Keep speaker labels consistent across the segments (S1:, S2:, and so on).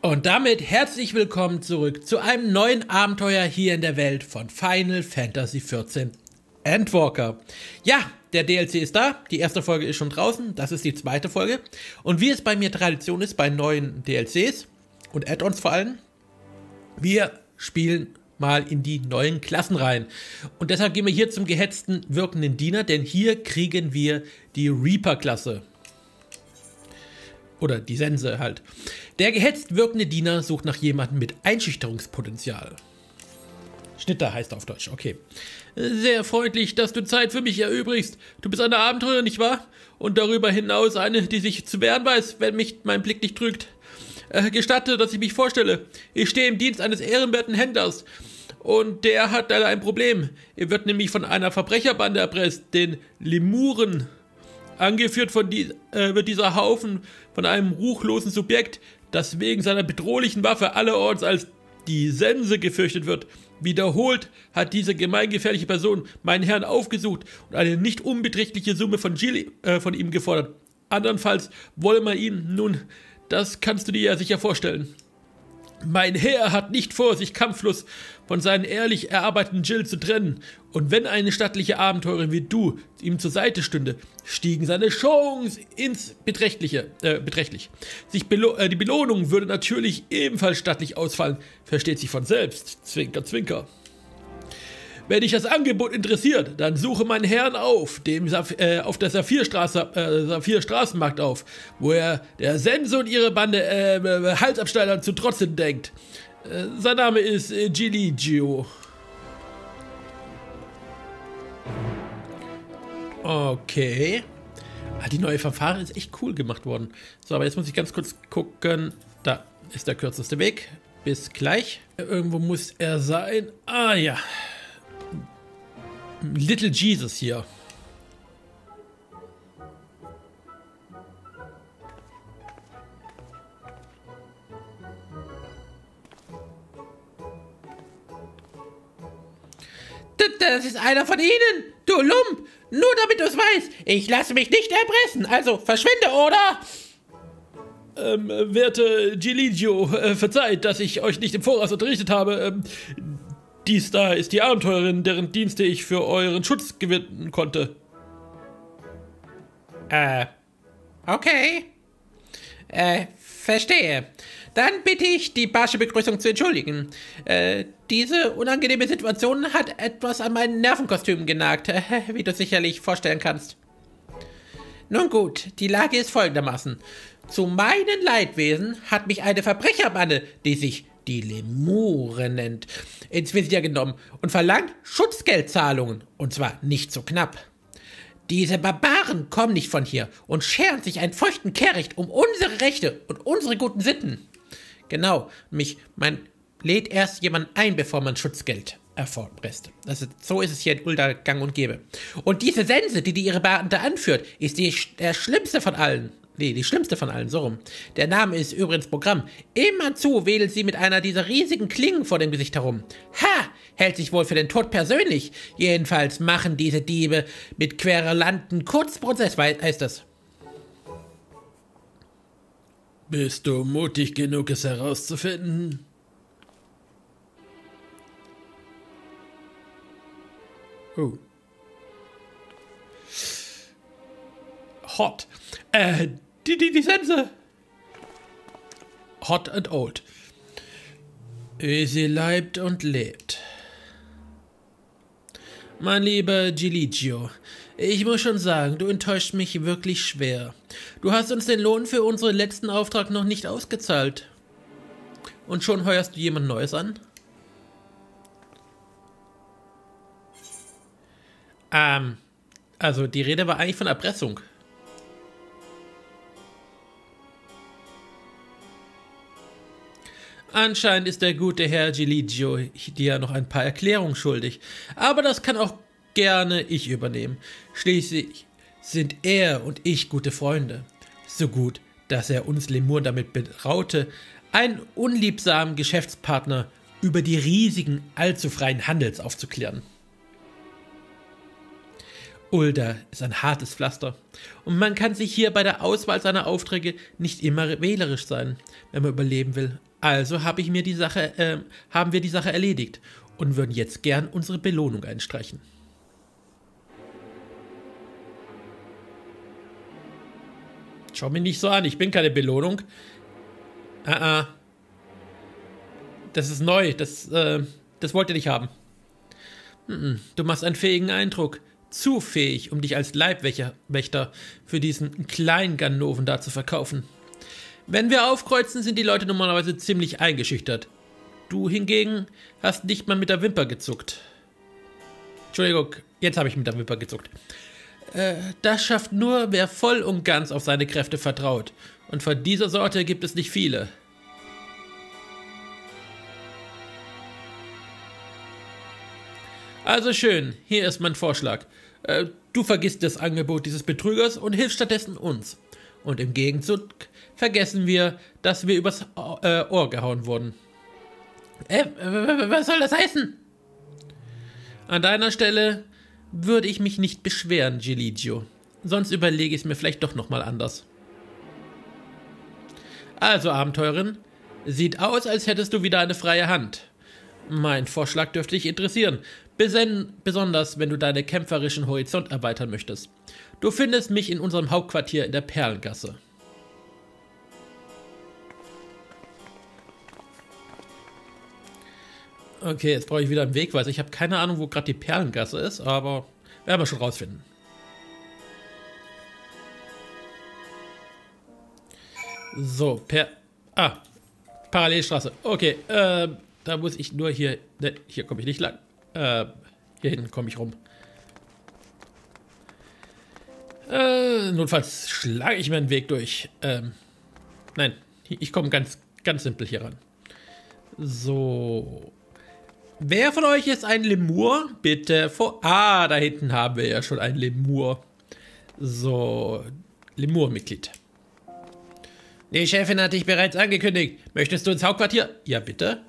S1: Und damit herzlich willkommen zurück zu einem neuen Abenteuer hier in der Welt von Final Fantasy XIV Endwalker. Ja, der DLC ist da, die erste Folge ist schon draußen, das ist die zweite Folge. Und wie es bei mir Tradition ist bei neuen DLCs und Add-ons vor allem, wir spielen mal in die neuen Klassen rein. Und deshalb gehen wir hier zum gehetzten wirkenden Diener, denn hier kriegen wir die Reaper-Klasse. Oder die Sense halt. Der gehetzt wirkende Diener sucht nach jemandem mit Einschüchterungspotenzial. Schnitter heißt er auf Deutsch, okay. Sehr freundlich, dass du Zeit für mich erübrigst. Du bist eine Abenteurer, nicht wahr? Und darüber hinaus eine, die sich zu wehren weiß, wenn mich mein Blick nicht trügt. Gestatte, dass ich mich vorstelle. Ich stehe im Dienst eines ehrenwerten Händlers. Und der hat leider ein Problem. Er wird nämlich von einer Verbrecherbande erpresst, den Lemuren. Angeführt wird dieser Haufen von einem ruchlosen Subjekt, das wegen seiner bedrohlichen Waffe allerorts als die Sense gefürchtet wird. Wiederholt hat diese gemeingefährliche Person meinen Herrn aufgesucht und eine nicht unbeträchtliche Summe von von ihm gefordert. Andernfalls wolle man ihm, nun, das kannst du dir ja sicher vorstellen. Mein Herr hat nicht vor, sich kampflos von seinen ehrlich erarbeiteten Jill zu trennen. Und wenn eine stattliche Abenteurerin wie du ihm zur Seite stünde, stiegen seine Chancen ins beträchtlich. Die Belohnung würde natürlich ebenfalls stattlich ausfallen, versteht sich von selbst, Zwinker, Zwinker. Wenn dich das Angebot interessiert, dann suche meinen Herrn auf der Saphir-Straßenmarkt auf, wo er der Sense und ihre Bande Halsabschneidern zu trotzen denkt. Sein Name ist Giligio. Okay. Die neue Fanfare ist echt cool gemacht worden. So, aber jetzt muss ich ganz kurz gucken. Da ist der kürzeste Weg. Bis gleich. Irgendwo muss er sein. Ah ja. Little Jesus hier. Das ist einer von Ihnen, du Lump. Nur damit du es weißt. Ich lasse mich nicht erpressen. Also verschwinde, oder? Werte Giligio, verzeiht, dass ich euch nicht im Voraus unterrichtet habe. Dies da ist die Abenteurerin, deren Dienste ich für euren Schutz gewinnen konnte.
S2: Okay. Verstehe. Dann bitte ich, die barsche Begrüßung zu entschuldigen. Diese unangenehme Situation hat etwas an meinen Nervenkostümen genagt, wie du sicherlich vorstellen kannst. Nun gut, die Lage ist folgendermaßen. Zu meinen Leidwesen hat mich eine Verbrecherbande, die sich die Lemuren nennt, ins Visier genommen und verlangt Schutzgeldzahlungen, und zwar nicht so knapp. Diese Barbaren kommen nicht von hier und scheren sich einen feuchten Kehricht um unsere Rechte und unsere guten Sitten. Genau, man lädt erst jemanden ein, bevor man Schutzgeld erpresst. So ist es hier in Ul'dah gang und gäbe. Und diese Sense, die ihre Bande anführt, ist der schlimmste von allen. Nee, die schlimmste von allen, so rum. Der Name ist übrigens Programm. Immerzu wedelt sie mit einer dieser riesigen Klingen vor dem Gesicht herum. Ha! Hält sich wohl für den Tod persönlich. Jedenfalls machen diese Diebe mit Querulanten Kurzprozess, heißt das.
S1: Bist du mutig genug, es herauszufinden? Oh. Hot. Die Sense. Hot and old. Wie sie leibt und lebt. Mein lieber Giligio, ich muss schon sagen, du enttäuscht mich wirklich schwer. Du hast uns den Lohn für unseren letzten Auftrag noch nicht ausgezahlt. Und schon heuerst du jemand Neues an? Also die Rede war eigentlich von Erpressung. Anscheinend ist der gute Herr Giligio dir noch ein paar Erklärungen schuldig. Aber das kann auch gerne ich übernehmen. Schließlich sind er und ich gute Freunde. So gut, dass er uns Lemuren damit betraute, einen unliebsamen Geschäftspartner über die Risiken allzu freien Handels aufzuklären. Ul'dah ist ein hartes Pflaster und man kann sich hier bei der Auswahl seiner Aufträge nicht immer wählerisch sein, wenn man überleben will. Also haben wir die Sache erledigt und würden jetzt gern unsere Belohnung einstreichen. Schau mich nicht so an, ich bin keine Belohnung. Das ist neu, das wollt ihr nicht haben. Du machst einen fähigen Eindruck. Zu fähig, um dich als Leibwächter für diesen kleinen Ganoven da zu verkaufen. Wenn wir aufkreuzen, sind die Leute normalerweise ziemlich eingeschüchtert. Du hingegen hast nicht mal mit der Wimper gezuckt. Entschuldigung, jetzt habe ich mit der Wimper gezuckt. Das schafft nur, wer voll und ganz auf seine Kräfte vertraut. Und von dieser Sorte gibt es nicht viele. Also schön, hier ist mein Vorschlag. Du vergisst das Angebot dieses Betrügers und hilfst stattdessen uns. Und im Gegenzug vergessen wir, dass wir übers Ohr gehauen wurden.
S2: Was soll das heißen?
S1: An deiner Stelle würde ich mich nicht beschweren, Giligio. Sonst überlege ich es mir vielleicht doch nochmal anders. Also, Abenteurerin, sieht aus, als hättest du wieder eine freie Hand. Mein Vorschlag dürfte dich interessieren, besonders wenn du deinen kämpferischen Horizont erweitern möchtest. Du findest mich in unserem Hauptquartier in der Perlengasse. Okay, jetzt brauche ich wieder einen Wegweiser. Ich habe keine Ahnung, wo gerade die Perlengasse ist, aber werden wir schon rausfinden. So, Parallelstraße. Okay, da muss ich nur hier... Ne, hier komme ich nicht lang. Hier hinten komme ich rum. Notfalls schlage ich mir einen Weg durch. Nein, ich komme ganz simpel hier ran. So. Wer von euch ist ein Lemur? Bitte vor... Ah, da hinten haben wir ja schon ein Lemur. So, Lemur-Mitglied. Die Chefin hat dich bereits angekündigt. Möchtest du ins Hauptquartier? Ja, bitte.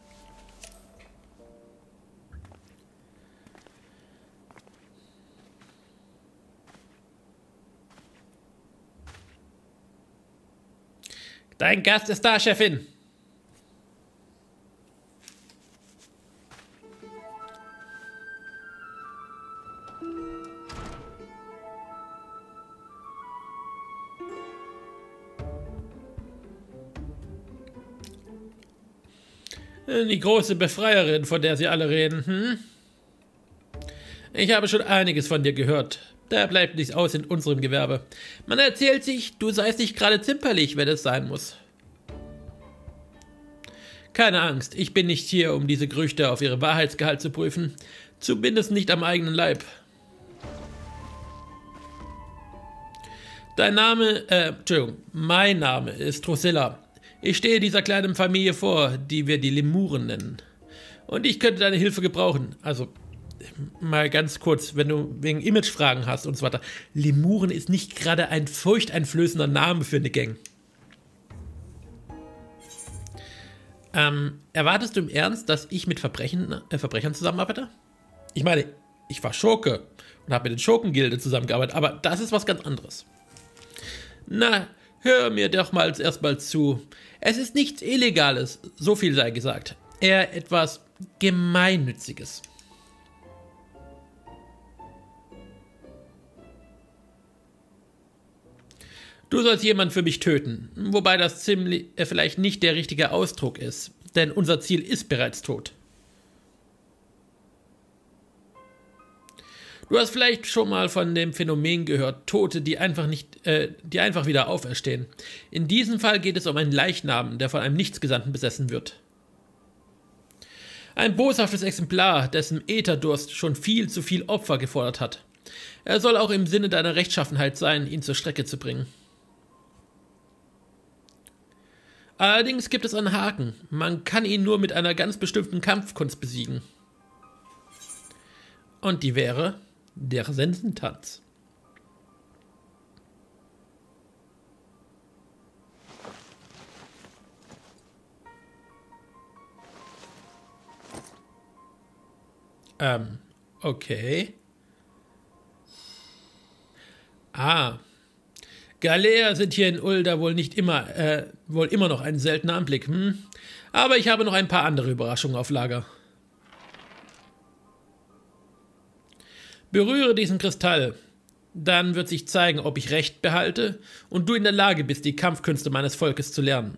S1: Dein Gast ist da, Chefin. Die große Befreierin, von der sie alle reden, hm? Ich habe schon einiges von dir gehört. Da bleibt nichts aus in unserem Gewerbe. Man erzählt sich, du seist nicht gerade zimperlich, wenn es sein muss. Keine Angst, ich bin nicht hier, um diese Gerüchte auf ihre Wahrheitsgehalt zu prüfen. Zumindest nicht am eigenen Leib. Mein Name ist Drusilla. Ich stehe dieser kleinen Familie vor, die wir die Lemuren nennen. Und ich könnte deine Hilfe gebrauchen. Also, mal ganz kurz, wenn du wegen Imagefragen hast und so weiter. Lemuren ist nicht gerade ein furchteinflößender Name für eine Gang. Erwartest du im Ernst, dass ich mit Verbrechern zusammenarbeite? Ich meine, ich war Schurke und habe mit den Schurkengilde zusammengearbeitet, aber das ist was ganz anderes. Na, hör mir doch mal erstmal zu. Es ist nichts Illegales, so viel sei gesagt. Eher etwas Gemeinnütziges. Du sollst jemanden für mich töten, wobei das vielleicht nicht der richtige Ausdruck ist, denn unser Ziel ist bereits tot. Du hast vielleicht schon mal von dem Phänomen gehört, Tote, die einfach wieder auferstehen. In diesem Fall geht es um einen Leichnam, der von einem Nichtsgesandten besessen wird. Ein boshaftes Exemplar, dessen Ätherdurst schon viel zu viel Opfer gefordert hat. Er soll auch im Sinne deiner Rechtschaffenheit sein, ihn zur Strecke zu bringen. Allerdings gibt es einen Haken. Man kann ihn nur mit einer ganz bestimmten Kampfkunst besiegen. Und die wäre der Sensentanz. Okay. Galeer sind hier in Ulda wohl immer noch ein seltener Anblick, hm? Aber ich habe noch ein paar andere Überraschungen auf Lager. Berühre diesen Kristall. Dann wird sich zeigen, ob ich Recht behalte und du in der Lage bist, die Kampfkünste meines Volkes zu lernen.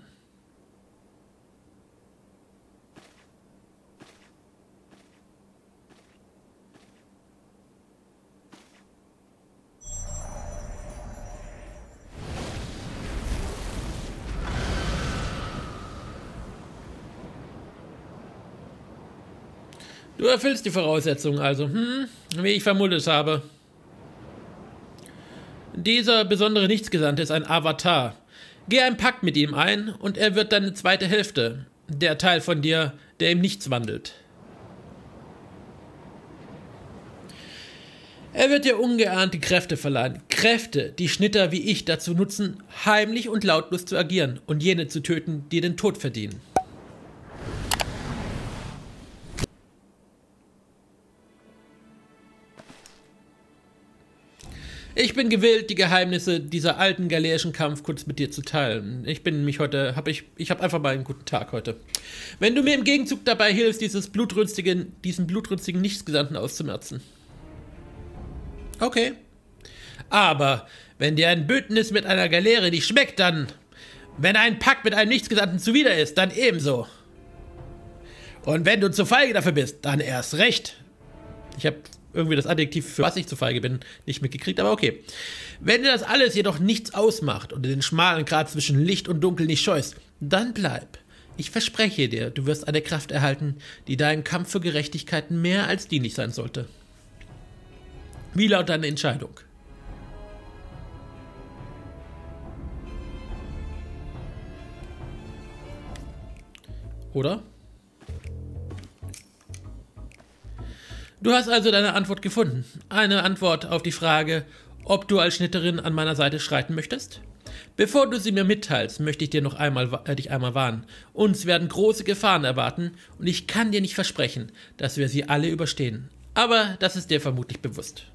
S1: Du erfüllst die Voraussetzungen also, wie ich vermutet habe. Dieser besondere Nichtsgesandte ist ein Avatar. Geh einen Pakt mit ihm ein und er wird deine zweite Hälfte, der Teil von dir, der im Nichts wandelt. Er wird dir ungeahnte Kräfte verleihen. Kräfte, die Schnitter wie ich dazu nutzen, heimlich und lautlos zu agieren und jene zu töten, die den Tod verdienen. Ich bin gewillt, die Geheimnisse dieser alten galeerischen Kampfkunst mit dir zu teilen. Ich habe einfach mal einen guten Tag heute. Wenn du mir im Gegenzug dabei hilfst, diesen blutrünstigen Nichtsgesandten auszumerzen. Okay. Aber wenn dir ein Bündnis mit einer Galeere nicht schmeckt, dann... Wenn ein Pakt mit einem Nichtsgesandten zuwider ist, dann ebenso. Und wenn du zu feige dafür bist, dann erst recht. Ich habe irgendwie das Adjektiv, für was ich zu feige bin, nicht mitgekriegt, aber okay. Wenn dir das alles jedoch nichts ausmacht und du den schmalen Grat zwischen Licht und Dunkel nicht scheust, dann bleib. Ich verspreche dir, du wirst eine Kraft erhalten, die deinem Kampf für Gerechtigkeit mehr als dienlich sein sollte. Wie lautet deine Entscheidung? Oder? Du hast also deine Antwort gefunden. Eine Antwort auf die Frage, ob du als Schnitterin an meiner Seite schreiten möchtest? Bevor du sie mir mitteilst, möchte ich dir noch dich einmal warnen. Uns werden große Gefahren erwarten und ich kann dir nicht versprechen, dass wir sie alle überstehen. Aber das ist dir vermutlich bewusst.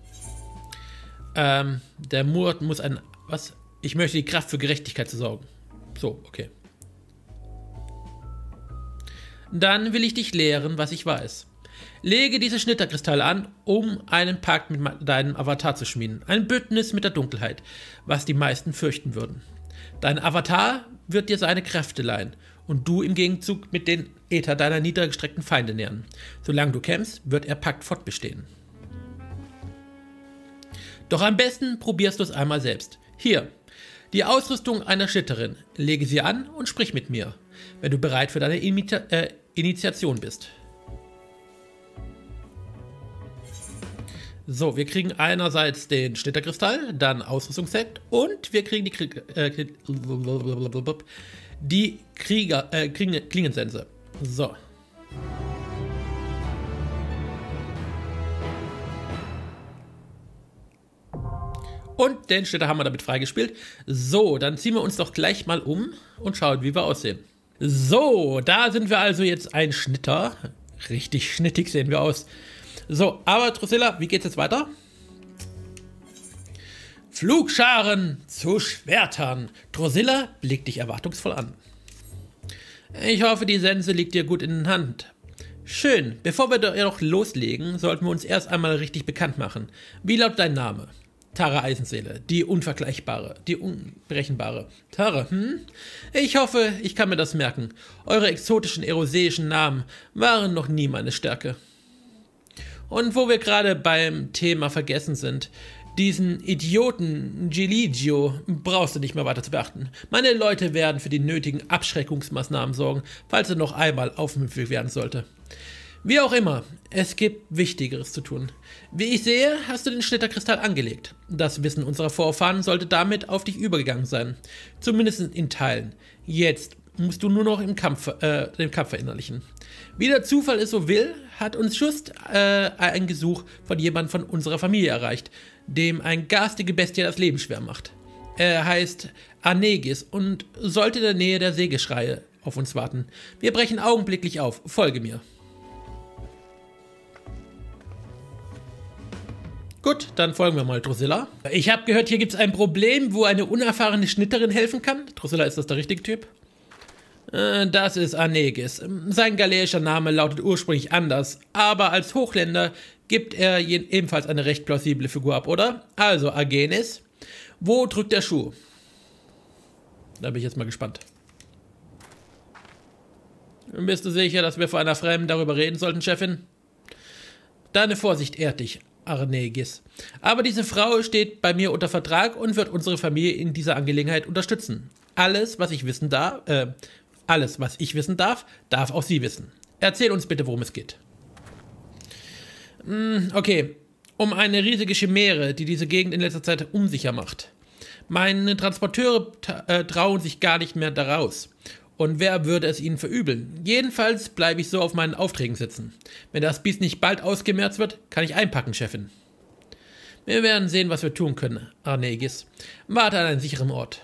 S1: Der Mord muss was? Ich möchte die Kraft für Gerechtigkeit zu sorgen. So, okay. Dann will ich dich lehren, was ich weiß. Lege diese Schnitterkristalle an, um einen Pakt mit deinem Avatar zu schmieden. Ein Bündnis mit der Dunkelheit, was die meisten fürchten würden. Dein Avatar wird dir seine Kräfte leihen und du im Gegenzug mit den Äther deiner niedergestreckten Feinde nähern. Solange du kämpfst, wird er Pakt fortbestehen. Doch am besten probierst du es einmal selbst. Hier, die Ausrüstung einer Schnitterin. Lege sie an und sprich mit mir, wenn du bereit für deine Initiation bist. So, wir kriegen einerseits den Schnitterkristall, dann Ausrüstungsset und wir kriegen die Klingensense. So. Und den Schnitter haben wir damit freigespielt. So, dann ziehen wir uns doch gleich mal um und schauen, wie wir aussehen. So, da sind wir also jetzt ein Schnitter. Richtig schnittig sehen wir aus. So, aber Drusilla, wie geht's jetzt weiter? Flugscharen zu Schwertern. Drusilla blickt dich erwartungsvoll an. Ich hoffe, die Sense liegt dir gut in der Hand. Schön, bevor wir doch loslegen, sollten wir uns erst einmal richtig bekannt machen. Wie lautet dein Name? Tara Eisenseele, die Unvergleichbare, die Unberechenbare. Tara, Ich hoffe, ich kann mir das merken. Eure exotischen, eroseischen Namen waren noch nie meine Stärke. Und wo wir gerade beim Thema vergessen sind, diesen Idioten Giligio brauchst du nicht mehr weiter zu beachten. Meine Leute werden für die nötigen Abschreckungsmaßnahmen sorgen, falls er noch einmal aufmüpfig werden sollte. Wie auch immer, es gibt Wichtigeres zu tun. Wie ich sehe, hast du den Schnitterkristall angelegt. Das Wissen unserer Vorfahren sollte damit auf dich übergegangen sein. Zumindest in Teilen. Jetzt musst du nur noch den Kampf verinnerlichen. Wie der Zufall es so will, hat uns just ein Gesuch von jemandem von unserer Familie erreicht, dem ein garstige Bestie das Leben schwer macht. Er heißt Anegis und sollte in der Nähe der Sägeschreie auf uns warten. Wir brechen augenblicklich auf. Folge mir. Gut, dann folgen wir mal Drusilla. Ich habe gehört, hier gibt es ein Problem, wo eine unerfahrene Schnitterin helfen kann. Drusilla, ist das der richtige Typ? Das ist Arnegis. Sein galeischer Name lautet ursprünglich anders, aber als Hochländer gibt er ebenfalls eine recht plausible Figur ab, oder? Also, Argenis, wo drückt der Schuh? Da bin ich jetzt mal gespannt. Bist du sicher, dass wir vor einer Fremden darüber reden sollten, Chefin? Deine Vorsicht ehrt dich, Arnegis. Aber diese Frau steht bei mir unter Vertrag und wird unsere Familie in dieser Angelegenheit unterstützen. Alles, was ich wissen darf, darf auch sie wissen. Erzähl uns bitte, worum es geht. Okay, um eine riesige Chimäre, die diese Gegend in letzter Zeit unsicher macht. Meine Transporteure trauen sich gar nicht mehr daraus. Und wer würde es ihnen verübeln? Jedenfalls bleibe ich so auf meinen Aufträgen sitzen. Wenn das Biest nicht bald ausgemerzt wird, kann ich einpacken, Chefin. Wir werden sehen, was wir tun können, Arnegis. Warte an einen sicheren Ort.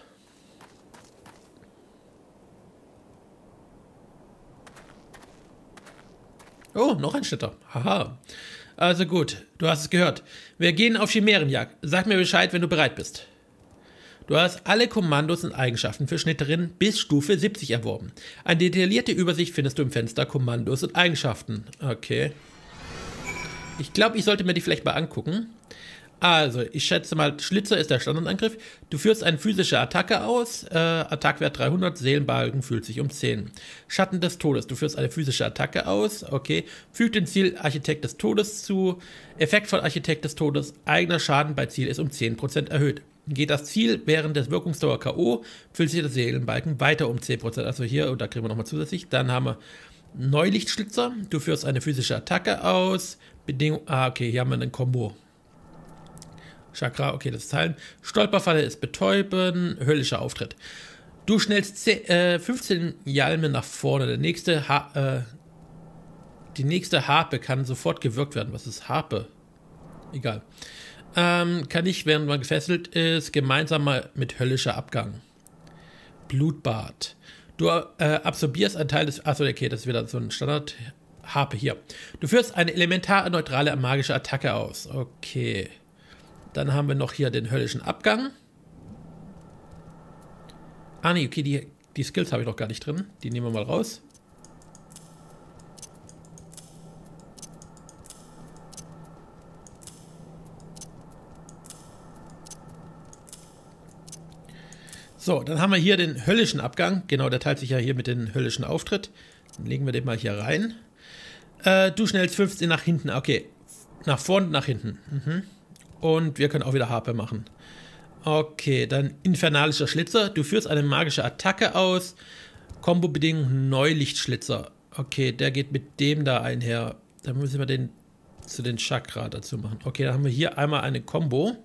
S1: Oh, noch ein Schnitter. Haha. Also gut, du hast es gehört. Wir gehen auf Chimärenjagd. Sag mir Bescheid, wenn du bereit bist. Du hast alle Kommandos und Eigenschaften für Schnitterinnen bis Stufe 70 erworben. Eine detaillierte Übersicht findest du im Fenster Kommandos und Eigenschaften. Okay. Ich glaube, ich sollte mir die vielleicht mal angucken. Also, ich schätze mal, Schlitzer ist der Standardangriff. Du führst eine physische Attacke aus. Attackwert 300, Seelenbalken fühlt sich um 10. Schatten des Todes. Du führst eine physische Attacke aus. Okay. Fügt dem Ziel Architekt des Todes zu. Effekt von Architekt des Todes. Eigener Schaden bei Ziel ist um 10% erhöht. Geht das Ziel während des Wirkungsdauer K.O., füllt sich der Seelenbalken weiter um 10%. Also hier, und da kriegen wir nochmal zusätzlich. Dann haben wir Neulichtschlitzer. Du führst eine physische Attacke aus. Bedingung. Okay, hier haben wir ein Kombo. Chakra, okay, das ist Teilen. Stolperfalle ist Betäuben. Höllischer Auftritt. Du schnellst 15 Jalme nach vorne. Die nächste Harpe kann sofort gewirkt werden. Was ist Harpe? Egal. Kann ich, während man gefesselt ist, gemeinsam mal mit höllischer Abgang. Blutbad. Du absorbierst einen Teil des... Achso, okay, das ist wieder so ein Standard. Harpe hier. Du führst eine elementarneutrale magische Attacke aus. Okay. Dann haben wir noch hier den höllischen Abgang. Ah, nee, okay, die Skills habe ich noch gar nicht drin. Die nehmen wir mal raus. So, dann haben wir hier den höllischen Abgang. Genau, der teilt sich ja hier mit dem höllischen Auftritt. Dann legen wir den mal hier rein. Du schnellst 15 nach hinten. Okay, nach vorne, nach hinten. Und wir können auch wieder Harpe machen. Okay, dann infernalischer Schlitzer. Du führst eine magische Attacke aus. Kombo-Bedingung Neulichtschlitzer. Okay, der geht mit dem da einher. Dann müssen wir den zu den Chakra dazu machen. Okay, dann haben wir hier einmal eine Kombo.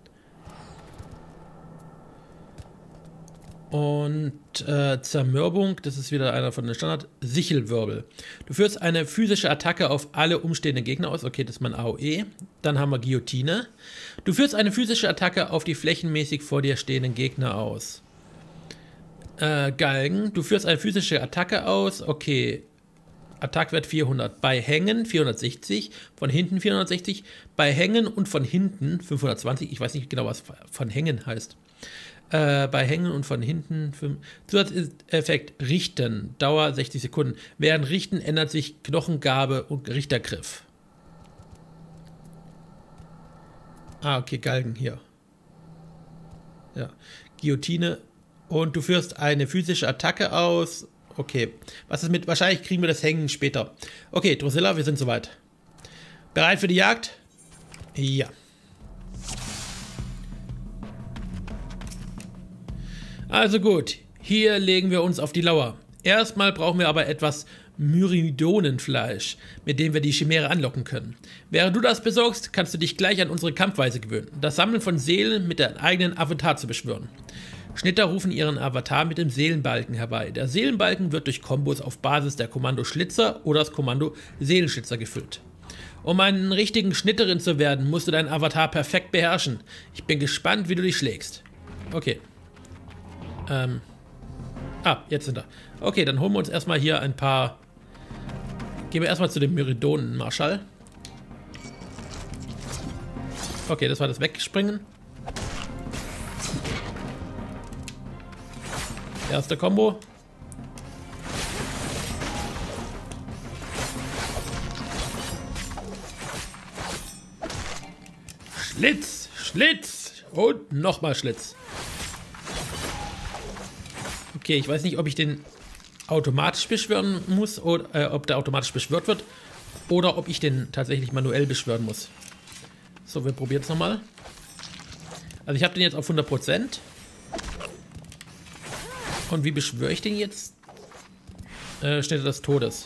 S1: Und Zermürbung, das ist wieder einer von den Standard. Sichelwirbel. Du führst eine physische Attacke auf alle umstehenden Gegner aus. Okay, das ist mein AOE. Dann haben wir Guillotine. Du führst eine physische Attacke auf die flächenmäßig vor dir stehenden Gegner aus. Galgen. Du führst eine physische Attacke aus. Okay. Attackwert 400. Bei Hängen 460. Von hinten 460. Bei Hängen und von hinten 520. Ich weiß nicht genau, was von Hängen heißt. Bei Hängen und von hinten. Zusatzeffekt Richten. Dauer 60 Sekunden. Während Richten ändert sich Knochengabe und Richtergriff. Ah, okay, Galgen hier. Ja. Guillotine. Und du führst eine physische Attacke aus. Okay. Was ist mit. Wahrscheinlich kriegen wir das Hängen später. Okay, Drusilla, wir sind soweit. Bereit für die Jagd? Ja. Also gut, hier legen wir uns auf die Lauer. Erstmal brauchen wir aber etwas Myridonenfleisch, mit dem wir die Chimäre anlocken können. Während du das besorgst, kannst du dich gleich an unsere Kampfweise gewöhnen, das Sammeln von Seelen mit deinem eigenen Avatar zu beschwören. Schnitter rufen ihren Avatar mit dem Seelenbalken herbei. Der Seelenbalken wird durch Kombos auf Basis der Kommando Schlitzer oder das Kommando Seelenschlitzer gefüllt. Um einen richtigen Schnitterin zu werden, musst du deinen Avatar perfekt beherrschen. Ich bin gespannt, wie du dich schlägst. Okay. Jetzt sind wir. Okay, dann holen wir uns erstmal hier ein paar... Gehen wir erstmal zu dem Myridonen-Marschall. Okay, das war das Wegspringen. Erste Combo. Schlitz, Schlitz und nochmal Schlitz. Okay, ich weiß nicht, ob ich den automatisch beschwören muss oder ob der automatisch beschwört wird oder ob ich den tatsächlich manuell beschwören muss. So, wir probieren es nochmal. Also ich habe den jetzt auf 100%. Und wie beschwöre ich den jetzt? Schnitter des Todes.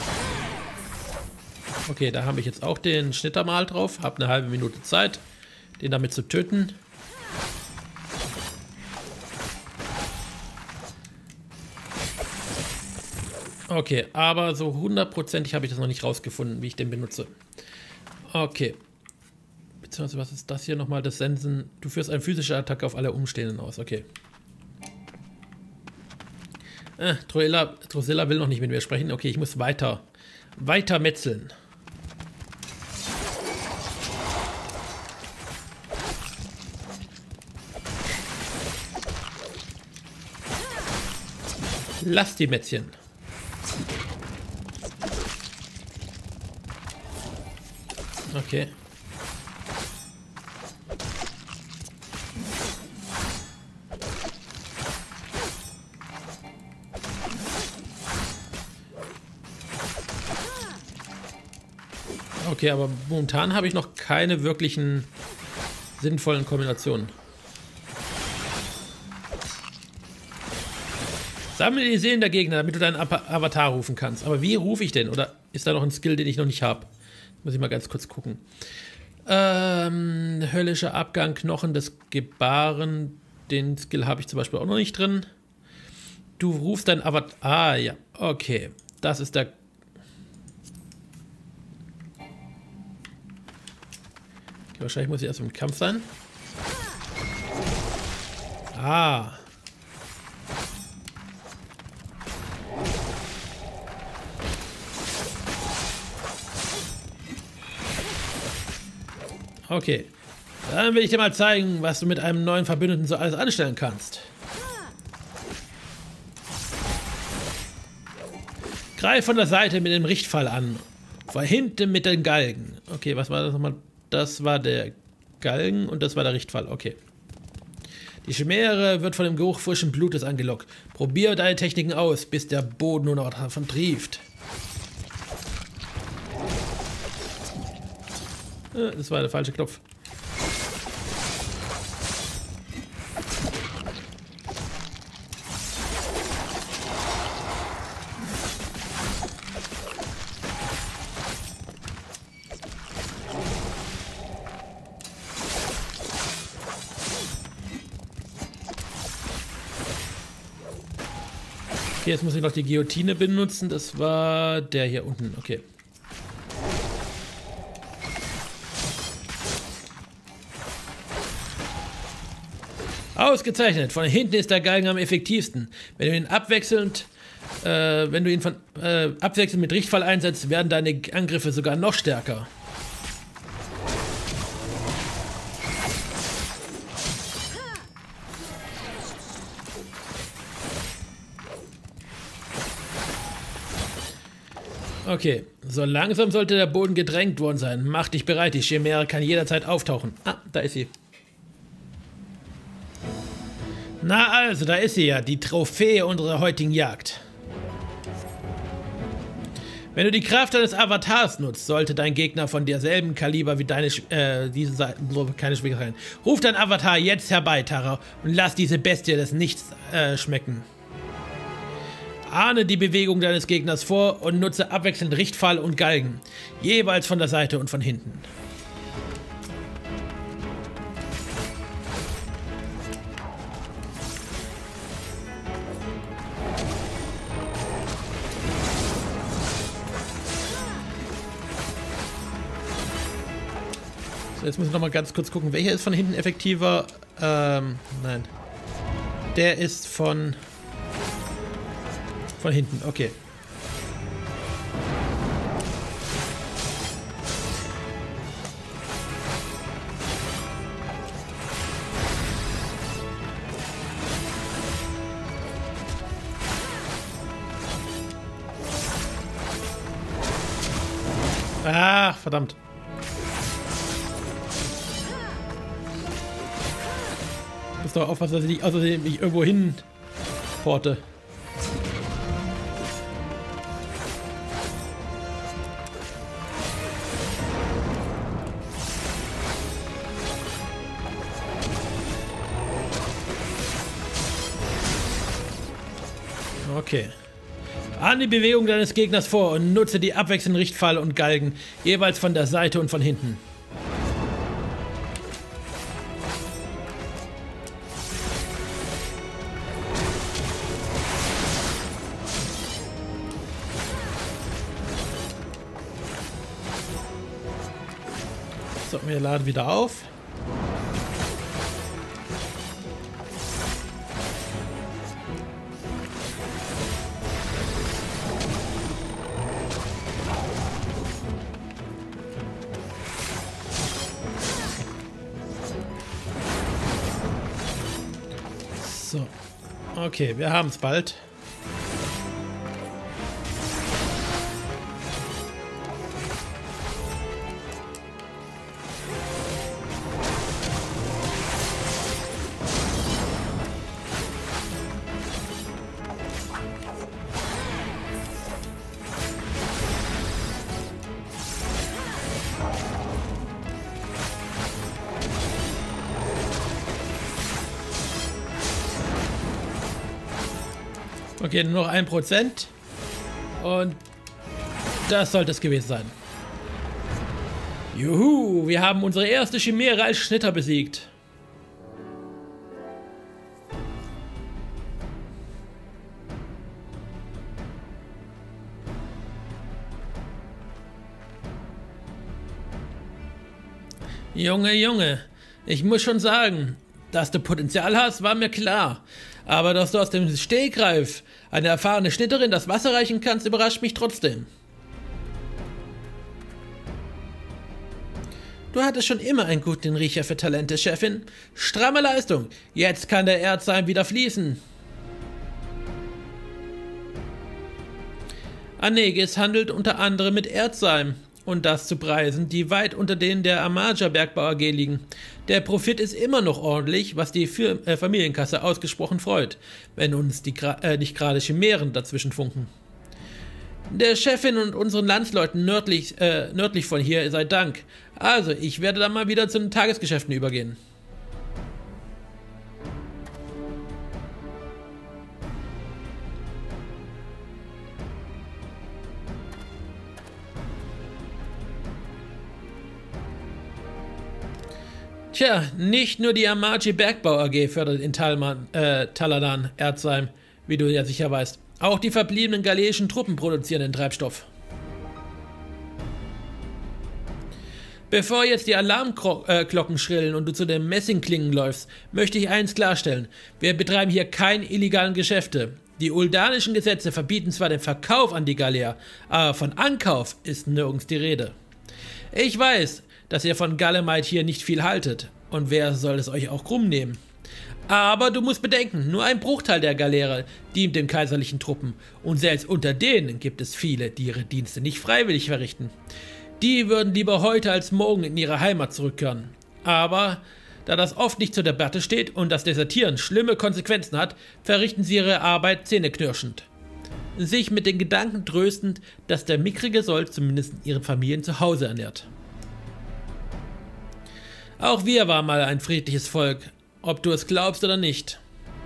S1: Okay, da habe ich jetzt auch den Schnitter mal drauf. Habe eine halbe Minute Zeit, den damit zu töten. Okay, aber so 100%ig habe ich das noch nicht rausgefunden, wie ich den benutze. Okay. Beziehungsweise, was ist das hier nochmal? Das Sensen. Du führst eine physische Attacke auf alle Umstehenden aus. Okay. Drusilla will noch nicht mit mir sprechen. Okay, ich muss weiter metzeln. Lass die Mätzchen. Okay. Okay, aber momentan habe ich noch keine wirklichen sinnvollen Kombinationen. Sammle die Seelen der Gegner, damit du deinen Avatar rufen kannst. Aber wie rufe ich den? Oder ist da noch ein Skill, den ich noch nicht habe? Muss ich mal ganz kurz gucken. Höllischer Abgang, Knochen des Gebaren. Den Skill habe ich zum Beispiel auch noch nicht drin. Du rufst dein Avatar... Ah, ja. Okay. Das ist der... Okay, wahrscheinlich muss ich erst im Kampf sein. Ah. Okay, dann will ich dir mal zeigen, was du mit einem neuen Verbündeten so alles anstellen kannst. Greif von der Seite mit dem Richtpfeil an. Von hinten mit den Galgen. Okay, was war das nochmal? Das war der Galgen und das war der Richtpfeil. Okay. Die Chimäre wird von dem Geruch frischen Blutes angelockt. Probier deine Techniken aus, bis der Boden nur noch davon trieft. Das war der falsche Knopf. Okay, jetzt muss ich noch die Guillotine benutzen. Das war der hier unten. Okay. Ausgezeichnet. Von hinten ist der Galgen am effektivsten. Wenn du ihn abwechselnd mit Richtpfeil einsetzt, werden deine Angriffe sogar noch stärker. Okay, so langsam sollte der Boden gedrängt worden sein. Mach dich bereit, die Chimäre kann jederzeit auftauchen. Ah, da ist sie. Na also, da ist sie ja, die Trophäe unserer heutigen Jagd. Wenn du die Kraft deines Avatars nutzt, sollte dein Gegner von derselben Kaliber wie deine, diese Seiten, so keine Schwierigkeiten. Ruf dein Avatar jetzt herbei, Tara, und lass diese Bestie des Nichts schmecken. Ahne die Bewegung deines Gegners vor und nutze abwechselnd Richtpfeil und Galgen, jeweils von der Seite und von hinten. So, jetzt muss ich noch mal ganz kurz gucken, welcher ist von hinten effektiver? Nein. Der ist von hinten, okay. Ach, verdammt. muss doch aufpassen, dass ich nicht außerdem mich irgendwo hin porte. Okay. Ahne die Bewegung deines Gegners vor und nutze die abwechselnden Richtpfahle und Galgen, jeweils von der Seite und von hinten. So, wir laden wieder auf. So, okay, wir haben es bald. Okay, nur noch 1%. Und das sollte es gewesen sein. Juhu, wir haben unsere erste Chimäre als Schnitter besiegt. Junge, Junge, ich muss schon sagen, dass du Potenzial hast, war mir klar. Aber dass du aus dem Stegreif eine erfahrene Schnitterin das Wasser reichen kannst, überrascht mich trotzdem. Du hattest schon immer einen guten Riecher für Talente, Chefin. Stramme Leistung. Jetzt kann der Erzheim wieder fließen. Anegis handelt unter anderem mit Erzheim. Und das zu Preisen, die weit unter denen der Amaja Bergbau AG liegen. Der Profit ist immer noch ordentlich, was die Familienkasse ausgesprochen freut, wenn uns die nicht gerade Chimären dazwischen funken. Der Chefin und unseren Landsleuten nördlich von hier sei Dank. Also, ich werde dann mal wieder zu den Tagesgeschäften übergehen. Tja, nicht nur die Amaji Bergbau AG fördert in Taladan Erzheim, wie du ja sicher weißt. Auch die verbliebenen galeischen Truppen produzieren den Treibstoff. Bevor jetzt die Alarmglocken schrillen und du zu den Messingklingen läufst, möchte ich eins klarstellen. Wir betreiben hier keine illegalen Geschäfte. Die uldanischen Gesetze verbieten zwar den Verkauf an die Galeer, aber von Ankauf ist nirgends die Rede. Ich weiß, dass ihr von Galemite hier nicht viel haltet. Und wer soll es euch auch krumm nehmen? Aber du musst bedenken, nur ein Bruchteil der Galeere dient den kaiserlichen Truppen. Und selbst unter denen gibt es viele, die ihre Dienste nicht freiwillig verrichten. Die würden lieber heute als morgen in ihre Heimat zurückkehren. Aber da das oft nicht zur Debatte steht und das Desertieren schlimme Konsequenzen hat, verrichten sie ihre Arbeit zähneknirschend. Sich mit den Gedanken tröstend, dass der mickrige Sold zumindest ihren Familien zu Hause ernährt. Auch wir waren mal ein friedliches Volk, ob du es glaubst oder nicht.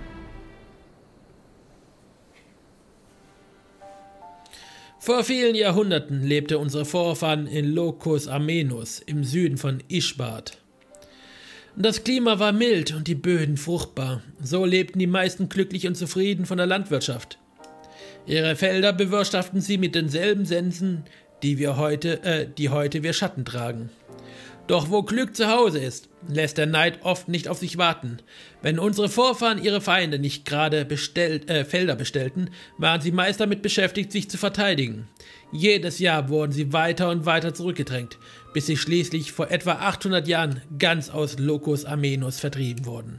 S1: Vor vielen Jahrhunderten lebte unsere Vorfahren in Locus Amenus im Süden von Ishbard. Das Klima war mild und die Böden fruchtbar. So lebten die meisten glücklich und zufrieden von der Landwirtschaft. Ihre Felder bewirtschaften sie mit denselben Sensen, die heute wir Schatten tragen. Doch wo Glück zu Hause ist, lässt der Neid oft nicht auf sich warten. Wenn unsere Vorfahren ihre Feinde nicht gerade Felder bestellten, waren sie meist damit beschäftigt, sich zu verteidigen. Jedes Jahr wurden sie weiter und weiter zurückgedrängt, bis sie schließlich vor etwa 800 Jahren ganz aus Locus Amenus vertrieben wurden.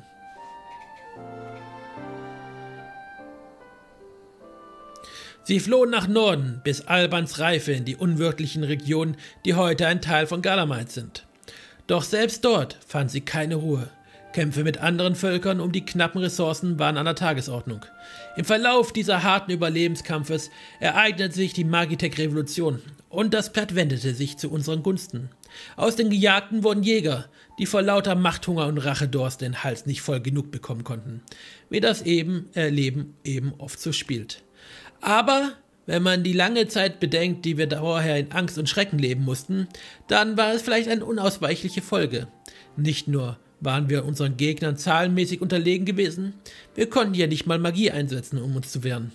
S1: Sie flohen nach Norden, bis Albans Reife in die unwirtlichen Regionen, die heute ein Teil von Galamite sind. Doch selbst dort fand sie keine Ruhe. Kämpfe mit anderen Völkern um die knappen Ressourcen waren an der Tagesordnung. Im Verlauf dieser harten Überlebenskampfes ereignete sich die Magitech-Revolution und das Blatt wendete sich zu unseren Gunsten. Aus den Gejagten wurden Jäger, die vor lauter Machthunger und Rachedurst den Hals nicht voll genug bekommen konnten, wie das Leben eben oft so spielt. Aber wenn man die lange Zeit bedenkt, die wir vorher in Angst und Schrecken leben mussten, dann war es vielleicht eine unausweichliche Folge. Nicht nur waren wir unseren Gegnern zahlenmäßig unterlegen gewesen, wir konnten ja nicht mal Magie einsetzen, um uns zu wehren.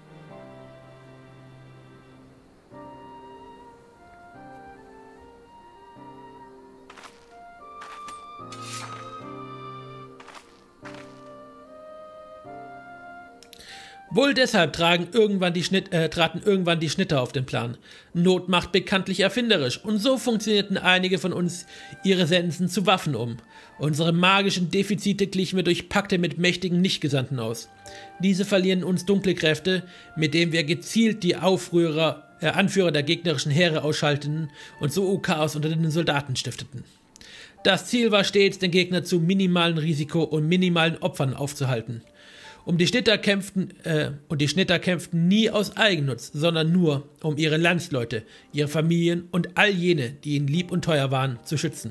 S1: Wohl deshalb traten irgendwann die Schnitter auf den Plan. Not macht bekanntlich erfinderisch und so funktionierten einige von uns ihre Sensen zu Waffen um. Unsere magischen Defizite glichen wir durch Pakte mit mächtigen Nichtgesandten aus. Diese verlieren uns dunkle Kräfte, mit denen wir gezielt die Anführer der gegnerischen Heere ausschalteten und so Chaos unter den Soldaten stifteten. Das Ziel war stets, den Gegner zu minimalen Risiko und minimalen Opfern aufzuhalten. Die Schnitter kämpften nie aus Eigennutz, sondern nur, um ihre Landsleute, ihre Familien und all jene, die ihnen lieb und teuer waren, zu schützen.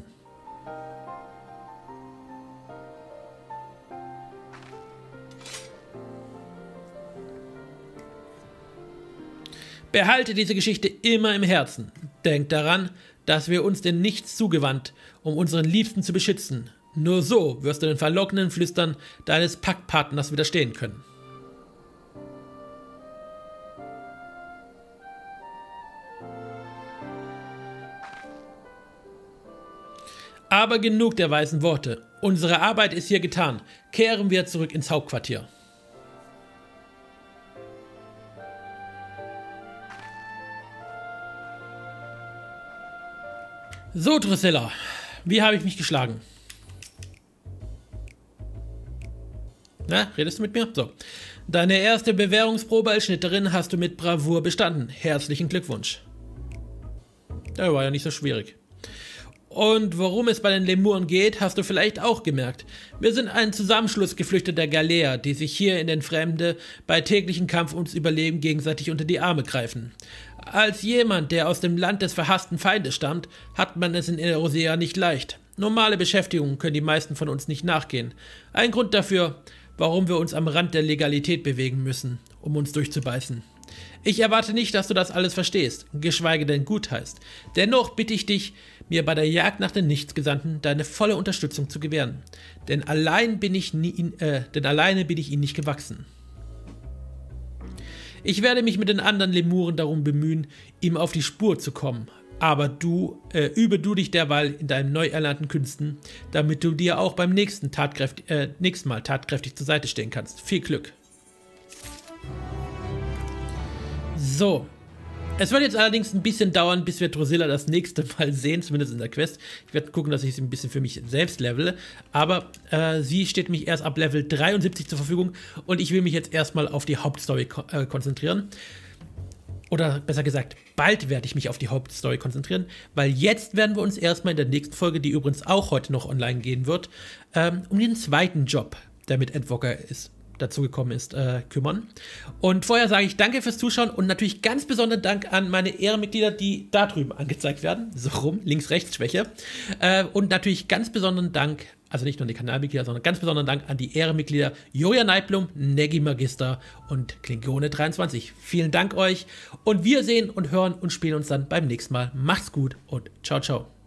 S1: Behalte diese Geschichte immer im Herzen. Denk daran, dass wir uns dem Nichts zugewandt, um unseren Liebsten zu beschützen. Nur so wirst du den verlockenden Flüstern deines Paktpartners widerstehen können. Aber genug der weisen Worte. Unsere Arbeit ist hier getan. Kehren wir zurück ins Hauptquartier. So, Drusilla, wie habe ich mich geschlagen? Na, redest du mit mir? So. Deine erste Bewährungsprobe als Schnitterin hast du mit Bravour bestanden. Herzlichen Glückwunsch. Das war ja nicht so schwierig. Und worum es bei den Lemuren geht, hast du vielleicht auch gemerkt. Wir sind ein Zusammenschluss geflüchteter Galeer, die sich hier in den Fremde bei täglichem Kampf ums Überleben gegenseitig unter die Arme greifen. Als jemand, der aus dem Land des verhassten Feindes stammt, hat man es in Erosea nicht leicht. Normale Beschäftigungen können die meisten von uns nicht nachgehen. Ein Grund dafür, warum wir uns am Rand der Legalität bewegen müssen, um uns durchzubeißen. Ich erwarte nicht, dass du das alles verstehst, geschweige denn gutheißt. Dennoch bitte ich dich, mir bei der Jagd nach den Nichtsgesandten deine volle Unterstützung zu gewähren. Denn alleine bin ich ihnen nicht gewachsen. Ich werde mich mit den anderen Lemuren darum bemühen, ihm auf die Spur zu kommen. Aber übe du dich derweil in deinen neu erlernten Künsten, damit du dir auch beim nächsten Mal tatkräftig zur Seite stehen kannst. Viel Glück. So. Es wird jetzt allerdings ein bisschen dauern, bis wir Drusilla das nächste Mal sehen, zumindest in der Quest. Ich werde gucken, dass ich sie ein bisschen für mich selbst levele. Aber sie steht mich erst ab Level 73 zur Verfügung und ich will mich jetzt erstmal auf die Hauptstory konzentrieren. Oder besser gesagt, bald werde ich mich auf die Hauptstory konzentrieren, weil jetzt werden wir uns erstmal in der nächsten Folge, die übrigens auch heute noch online gehen wird, um den zweiten Job, der mit Endwalker dazugekommen ist, kümmern. Und vorher sage ich danke fürs Zuschauen und natürlich ganz besonderen Dank an meine Ehrenmitglieder, die da drüben angezeigt werden. So rum, Links-Rechts-Schwäche. Und natürlich ganz besonderen Dank, also nicht nur an die Kanalmitglieder, sondern ganz besonderen Dank an die Ehrenmitglieder Julia Neidblum, Neggi Magister und Klingone23. Vielen Dank euch und wir sehen und hören und spielen uns dann beim nächsten Mal. Macht's gut und ciao, ciao.